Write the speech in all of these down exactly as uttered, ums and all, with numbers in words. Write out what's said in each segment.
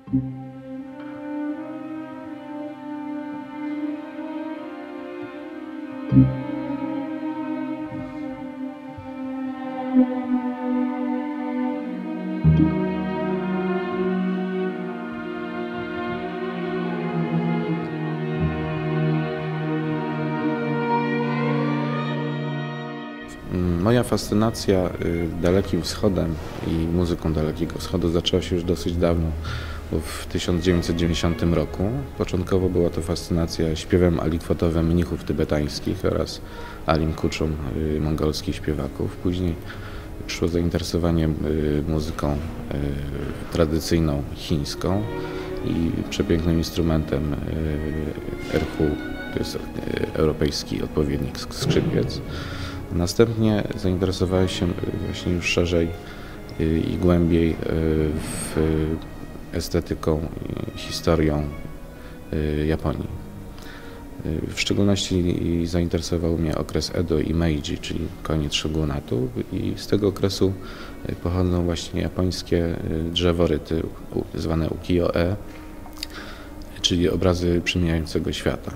Moja fascynacja Dalekim Wschodem i muzyką Dalekiego Wschodu zaczęła się już dosyć dawno, bo w tysiąc dziewięćset dziewięćdziesiątym roku. Początkowo była to fascynacja śpiewem alikwotowym mnichów tybetańskich oraz Alim Kuczum, mongolskich śpiewaków. Później przyszło zainteresowanie muzyką tradycyjną chińską i przepięknym instrumentem erhu, to jest europejski odpowiednik skrzypiec. Następnie zainteresowałem się właśnie już szerzej i głębiej w estetyką i historią Japonii. W szczególności zainteresował mnie okres Edo i Meiji, czyli koniec shogunatu, i z tego okresu pochodzą właśnie japońskie drzeworyty zwane ukiyo-e, czyli obrazy przemijającego świata.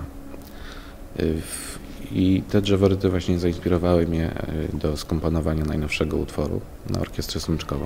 I te drzeworyty właśnie zainspirowały mnie do skomponowania najnowszego utworu na orkiestrę smyczkową.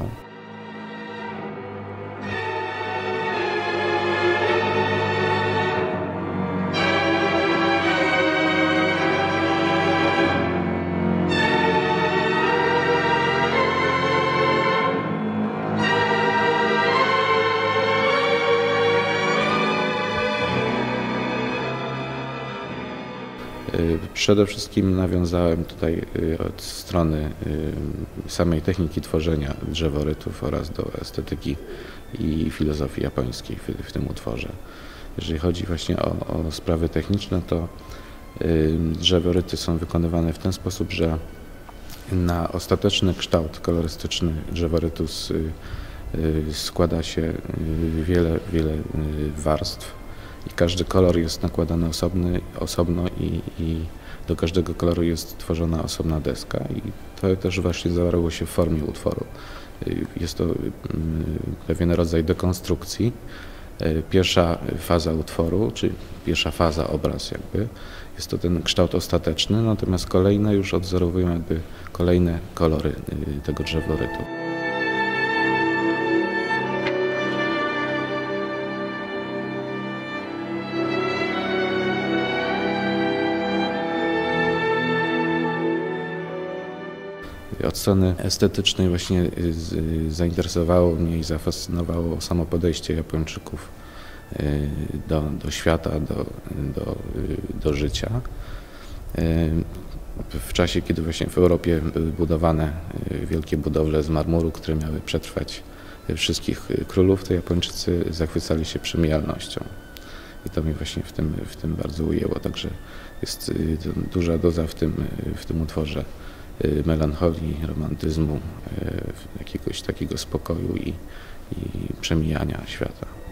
Przede wszystkim nawiązałem tutaj od strony samej techniki tworzenia drzeworytów oraz do estetyki i filozofii japońskiej w, w tym utworze. Jeżeli chodzi właśnie o, o sprawy techniczne, to drzeworyty są wykonywane w ten sposób, że na ostateczny kształt kolorystyczny drzeworytu składa się wiele, wiele warstw. I każdy kolor jest nakładany osobny, osobno i, i do każdego koloru jest tworzona osobna deska i to też właśnie zawarło się w formie utworu. Jest to pewien rodzaj dekonstrukcji. Pierwsza faza utworu, czy pierwsza faza, obraz jakby, jest to ten kształt ostateczny, natomiast kolejne już odzorowują jakby kolejne kolory tego drzeworytu. Od strony estetycznej właśnie zainteresowało mnie i zafascynowało samo podejście Japończyków do, do świata, do, do, do życia. W czasie, kiedy właśnie w Europie były budowane wielkie budowle z marmuru, które miały przetrwać wszystkich królów, to Japończycy zachwycali się przemijalnością. I to mnie właśnie w tym, w tym bardzo ujęło. Także jest duża doza w tym, w tym utworze melancholii, romantyzmu, jakiegoś takiego spokoju i, i przemijania świata.